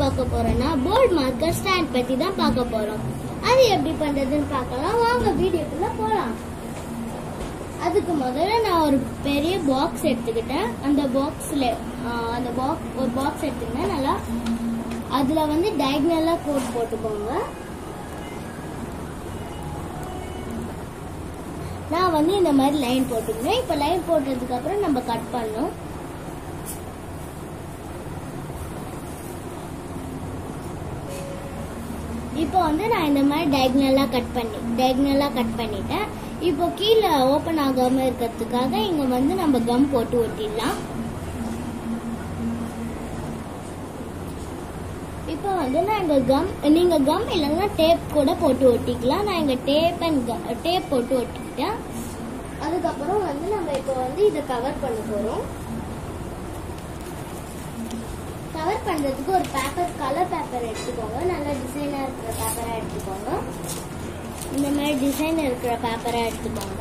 பார்க்க போறோம்னா board marker stand பத்தி தான் பார்க்க போறோம். அது எப்படி பண்றதுன்னு பார்க்கலாம். வாங்க வீடியோக்குள்ள போலாம். அதுக்கு முதல்ல நான் ஒரு பெரிய பாக்ஸ் எடுத்துக்கிட்டேன். அந்த பாக்ஸ்ல ஒரு பாக்ஸ் எடுத்துக்கிட்டேன். நல்லா அதுல வந்து டயகனலா கோட் போட்டுக்கோங்க. நான் வந்து இந்த மாதிரி லைன் போட்டுக்கிறேன். இப்ப லைன் போட்டதுக்கு அப்புறம் நம்ம கட் பண்ணணும். இப்போ வந்து நான் இந்த மாதிரி டயகனலா கட் பண்ணிட்டேன். இப்போ கீழே ஓபன் ஆகாம இருக்கிறதுக்காக இங்க வந்து நம்ம கம் போட்டு ஒட்டிடலாம். இப்போ வந்து நான் இங்க நீங்க கம் இல்லைன்னா டேப் கூட போட்டு ஒட்டிக்கலாம். நான் இங்க டேப் போட்டு ஒட்டிக்கிட்டேன். அதுக்கப்புறம் வந்து நம்ம இப்போ வந்து இதை கவர் பண்ண போறோம். கவர் பண்றதுக்கு ஒரு கலர் பேப்பர் எடுத்துக்கோங்க. நல்ல டிசைனா இருக்கிற பேப்பரா எடுத்துக்கோங்க. இந்த மாதிரி டிசைன் இருக்கிற பேப்பரா எடுத்துக்கோங்க.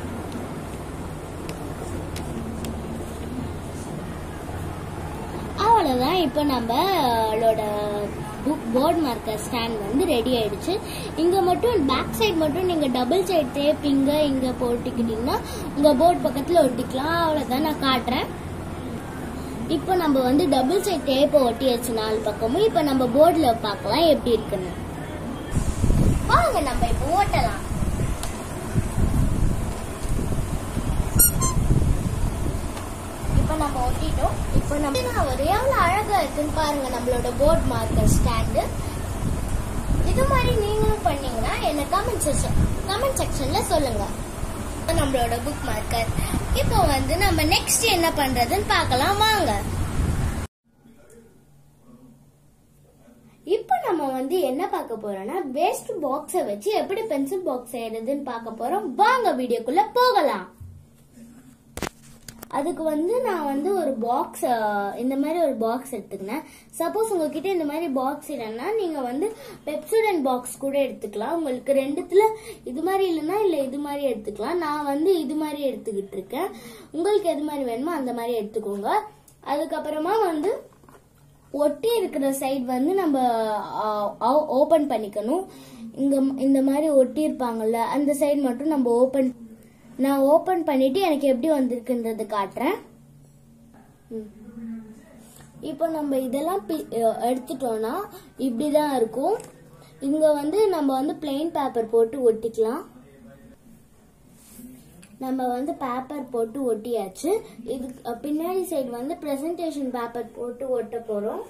அவ்வளவுதான். இப்போ நம்மளோட போர்ட் மார்க்கர் ஸ்டாண்ட் வந்து ரெடி ஆயிடுச்சு. இங்க மட்டும் பேக் சைடு மட்டும் நீங்க டபுள் சைடு டேப் இங்க போட்டுக்கிட்டீங்கன்னா உங்க போர்ட் பக்கத்துல ஒட்டிக்கலாம். அவ்வளவுதான், நான் காட்டுறேன். இப்போ நம்ம வந்து டபுள் சைட் டேப் ஒட்டியாச்சு 4 பக்கமும். இப்போ நம்ம போர்டுல பார்க்கலாம் எப்படி இருக்குன்னு. வாங்க நம்ம இப்போ ஓட்டலாம். இப்போ நம்ம ஒட்டிட்டோம். இப்போ நம்ம ஒரு எவ்வளவு அழகா இருக்குன்னு பாருங்க நம்மளோட போர்ட் மார்க்கர் ஸ்டாண்டு. இது மாதிரி நீங்களும் பண்ணீங்கன்னா என்ன கமெண்ட் செக்ஷன்ல சொல்லுங்க. நம்மளோட புக் மார்க்கர். இப்போ வந்து நம்ம நெக்ஸ்ட் என்ன பண்றதுன்னு பார்க்கலாம் வாங்க. இப்போ நம்ம வந்து என்ன பார்க்க போறோம்னா வேஸ்ட் பாக்ஸ வச்சு எப்படி பென்சில் பாக்ஸ் செய்யறதுன்னு பார்க்க போறோம். வாங்க வீடியோக்குள்ள போகலாம். அதுக்கு வந்து நான் வந்து ஒரு பாக்ஸ் இந்த மாதிரி ஒரு பாக்ஸ் எடுத்துக்கினேன். சப்போஸ் உங்ககிட்ட இந்த மாதிரி பாக்ஸ் இல்லைன்னா நீங்க வந்து பெப்சோடன்ட் பாக்ஸ் கூட எடுத்துக்கலாம். உங்களுக்கு ரெண்டுத்துல இது மாதிரி இல்லைன்னா இல்ல இது மாதிரி எடுத்துக்கலாம். நான் வந்து இது மாதிரி எடுத்துக்கிட்டு இருக்கேன். உங்களுக்கு எது மாதிரி வேணுமோ அந்த மாதிரி எடுத்துக்கோங்க. அதுக்கப்புறமா வந்து ஒட்டி இருக்கிற சைடு வந்து நம்ம ஓபன் பண்ணிக்கணும். இந்த மாதிரி ஒட்டி இருப்பாங்கல்ல அந்த சைடு மட்டும் நம்ம நான் ஓபன் பண்ணிட்டு எனக்கு எப்படி வந்திருக்குன்றது காட்டுறேன். இப்போ நம்ம இதெல்லாம் எடுத்துட்டோம்னா இப்படிதான் இருக்கும். இங்க வந்து நம்ம வந்து பிளெயின் பேப்பர் போட்டு ஒட்டிக்கலாம். நம்ம வந்து பேப்பர் போட்டு ஒட்டியாச்சு. இது பின்னாடி சைடு வந்து பிரசன்டேஷன் பேப்பர் போட்டு ஒட்ட போறோம்.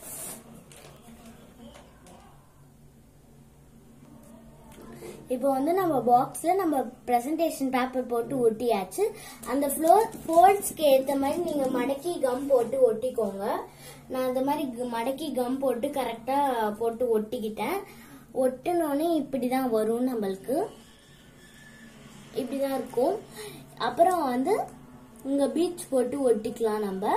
இப்போ வந்து நம்ம பாக்ஸ்ல நம்ம பிரசன்டேஷன் பேப்பர் போட்டு ஒட்டியாச்சு. அந்த ஃபோல்ட்ஸ்க்கு ஏத்த மாதிரி நீங்க மடக்கி கம் போட்டு ஒட்டிக்கோங்க. நான் அந்த மாதிரி மடக்கி கம் போட்டு கரெக்டா போட்டு ஒட்டிக்கிட்டேன். ஒட்டினோடனே இப்படிதான் வரும். நம்மளுக்கு இப்படிதான் இருக்கும். அப்புறம் வந்து இங்க பீட்ஸ் போட்டு ஒட்டிக்கலாம். நம்ம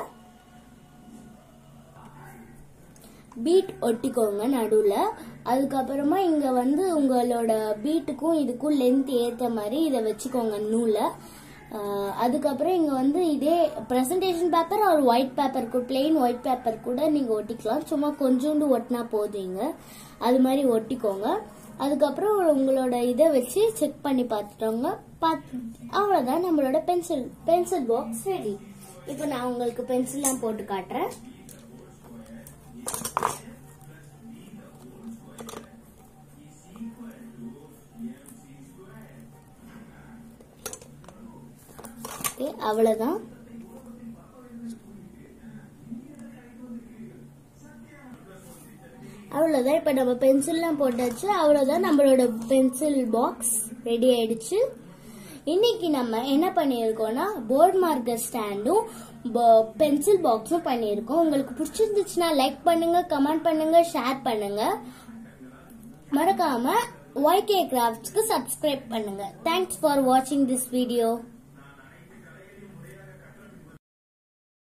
பீட் ஒட்டிக்கோங்க நடுவுல. அதுக்கப்புறமா இங்க வந்து உங்களோட பீட்டுக்கும் இதுக்கும் லென்த் ஏத்த மாதிரி இதை வச்சுக்கோங்க நூலை. அதுக்கப்புறம் இங்க வந்து இதே பிரசன்டேஷன் பேப்பர் ஒரு white paper plain white paper கூட நீங்க ஒட்டிக்கலாம். சும்மா கொஞ்சோண்டு ஒட்டினா போதுங்க. அது மாதிரி ஒட்டிக்கோங்க. அதுக்கப்புறம் உங்களோட இதை வச்சு செக் பண்ணி பார்த்துட்டோங்க. அவ்வளவுதான், நம்மளோட பென்சில் பாக்ஸ் ரெடி. இப்போ நான் உங்களுக்கு பென்சில்லாம் போட்டு காட்டுறேன். அவ்வளவுதான். அவ்வளவுதான். இப்ப நம்ம பென்சில்லாம் போட்டாச்சு. அவ்வளவுதான், நம்மளோட பென்சில் பாக்ஸ் ரெடி ஆயிடுச்சு. இன்னைக்கு நம்ம என்ன பண்ணிருக்கோம்னா போர்ட் மார்க்கர் ஸ்டாண்டும் பென்சில் பாக்ஸும் பண்ணிருக்கோம். உங்களுக்கு பிடிச்சிருந்துச்சுன்னா லைக் பண்ணுங்க, கமெண்ட் பண்ணுங்க, ஷேர் பண்ணுங்க. மறக்காம YK Craftsக்கு சப்ஸ்கிரைப் பண்ணுங்க. தேங்க்ஸ் ஃபார் வாட்சிங் திஸ் வீடியோ.